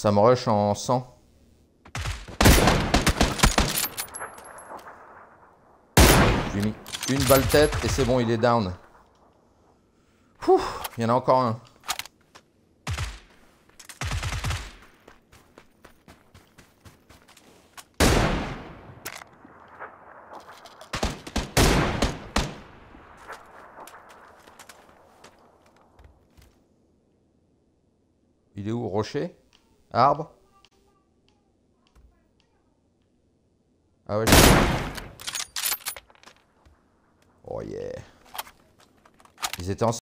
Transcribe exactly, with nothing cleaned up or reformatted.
Ça me rush en cent. J'ai mis une balle tête et c'est bon, il est down. Ouf, il y en a encore un. Il est où? Rocher? Arbre? Ah ouais, je... Oh yeah. Ils étaient ensemble.